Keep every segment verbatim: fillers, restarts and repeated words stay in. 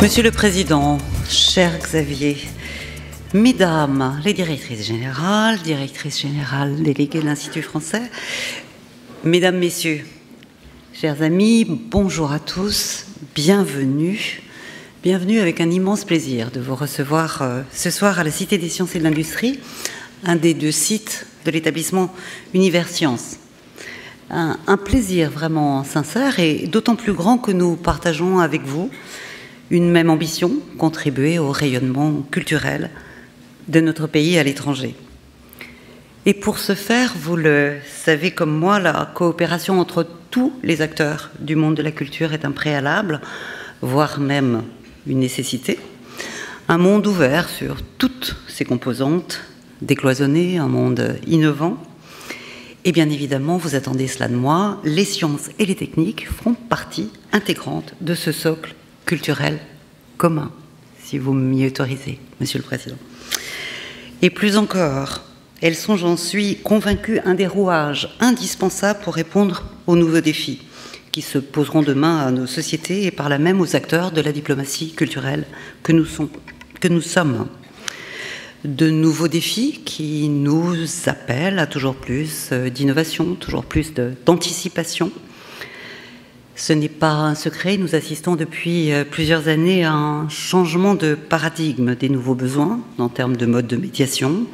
Monsieur le Président, cher Xavier, Mesdames les directrices générales, directrices générales déléguées de l'Institut français, Mesdames, Messieurs, chers amis, bonjour à tous, bienvenue, bienvenue avec un immense plaisir de vous recevoir euh, ce soir à la Cité des Sciences et de l'Industrie, un des deux sites de l'établissement Univers Sciences. Un, un plaisir vraiment sincère et d'autant plus grand que nous partageons avec vous une même ambition, contribuer au rayonnement culturel de notre pays à l'étranger. Et pour ce faire, vous le savez comme moi, la coopération entre tous les acteurs du monde de la culture est un préalable, voire même une nécessité. Un monde ouvert sur toutes ses composantes, décloisonné, un monde innovant. Et bien évidemment, vous attendez cela de moi, les sciences et les techniques font partie intégrante de ce socle culturel commun, si vous m'y autorisez, Monsieur le Président. Et plus encore, elles sont, j'en suis convaincue, un des rouages indispensables pour répondre aux nouveaux défis qui se poseront demain à nos sociétés et par là même aux acteurs de la diplomatie culturelle que nous, sont, que nous sommes. De nouveaux défis qui nous appellent à toujours plus d'innovation, toujours plus d'anticipation. Ce n'est pas un secret, nous assistons depuis plusieurs années à un changement de paradigme des nouveaux besoins en termes de mode de médiation,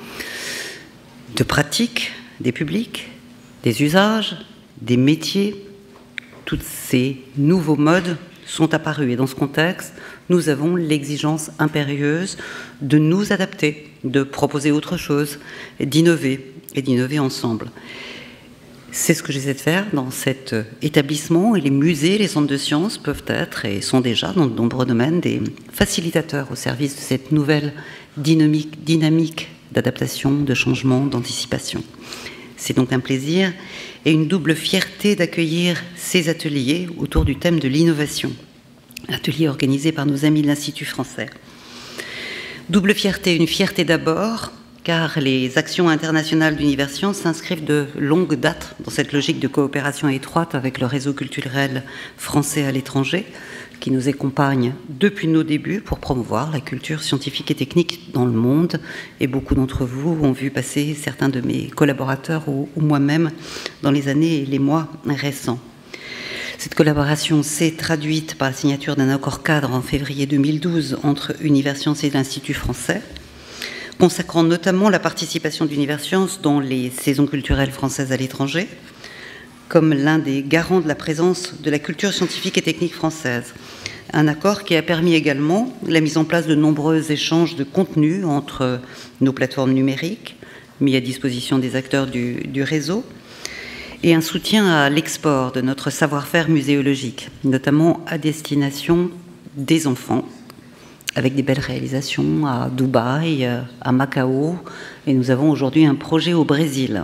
de pratique des publics, des usages, des métiers. Tous ces nouveaux modes sont apparus et dans ce contexte, nous avons l'exigence impérieuse de nous adapter, de proposer autre chose, d'innover et d'innover ensemble. C'est ce que j'essaie de faire dans cet établissement et les musées, les centres de sciences peuvent être et sont déjà dans de nombreux domaines des facilitateurs au service de cette nouvelle dynamique, dynamique d'adaptation, de changement, d'anticipation. C'est donc un plaisir et une double fierté d'accueillir ces ateliers autour du thème de l'innovation. Atelier organisé par nos amis de l'Institut français. Double fierté, une fierté d'abord, car les actions internationales d'Univers Sciences s'inscrivent de longue date dans cette logique de coopération étroite avec le réseau culturel français à l'étranger, qui nous accompagne depuis nos débuts pour promouvoir la culture scientifique et technique dans le monde. Et beaucoup d'entre vous ont vu passer certains de mes collaborateurs ou, ou moi-même dans les années et les mois récents. Cette collaboration s'est traduite par la signature d'un accord cadre en février deux mille douze entre Univers Sciences et l'Institut français, consacrant notamment la participation d'Univers Sciences dans les saisons culturelles françaises à l'étranger, comme l'un des garants de la présence de la culture scientifique et technique française. Un accord qui a permis également la mise en place de nombreux échanges de contenus entre nos plateformes numériques, mis à disposition des acteurs du, du réseau, et un soutien à l'export de notre savoir-faire muséologique, notamment à destination des enfants, avec des belles réalisations à Dubaï, à Macao, et nous avons aujourd'hui un projet au Brésil.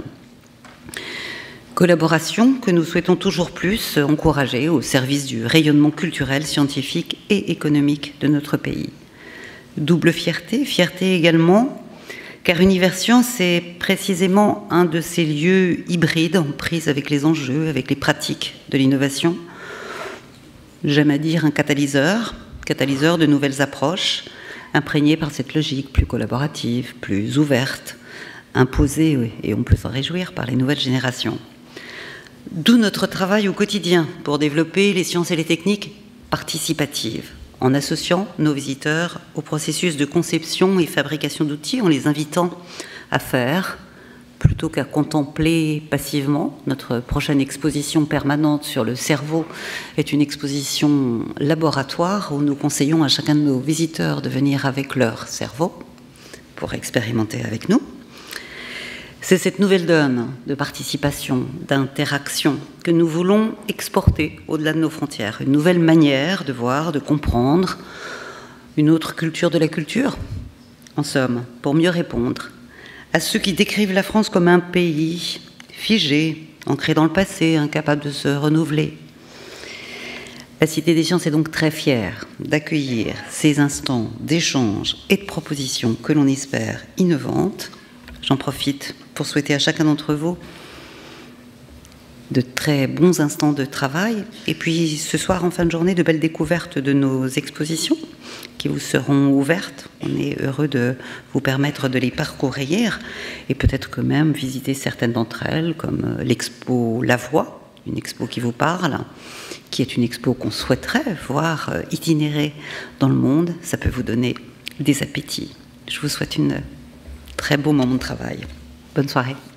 Collaboration que nous souhaitons toujours plus encourager au service du rayonnement culturel, scientifique et économique de notre pays. Double fierté, fierté également, car Univers Sciences est précisément un de ces lieux hybrides en prise avec les enjeux, avec les pratiques de l'innovation. J'aime à dire un catalyseur, catalyseur de nouvelles approches, imprégné par cette logique plus collaborative, plus ouverte, imposée, et on peut s'en réjouir, par les nouvelles générations. D'où notre travail au quotidien pour développer les sciences et les techniques participatives, en associant nos visiteurs au processus de conception et fabrication d'outils, en les invitant à faire, plutôt qu'à contempler passivement. Notre prochaine exposition permanente sur le cerveau est une exposition laboratoire où nous conseillons à chacun de nos visiteurs de venir avec leur cerveau pour expérimenter avec nous. C'est cette nouvelle donne de participation, d'interaction que nous voulons exporter au-delà de nos frontières. Une nouvelle manière de voir, de comprendre, une autre culture de la culture, en somme, pour mieux répondre à ceux qui décrivent la France comme un pays figé, ancré dans le passé, incapable de se renouveler. La Cité des Sciences est donc très fière d'accueillir ces instants d'échange et de propositions que l'on espère innovantes. J'en profite pour souhaiter à chacun d'entre vous de très bons instants de travail. Et puis ce soir, en fin de journée, de belles découvertes de nos expositions qui vous seront ouvertes. On est heureux de vous permettre de les parcourir et peut-être que même visiter certaines d'entre elles, comme l'expo La Voix, une expo qui vous parle, qui est une expo qu'on souhaiterait voir itinérer dans le monde. Ça peut vous donner des appétits. Je vous souhaite un très beau moment de travail. Bonne soirée.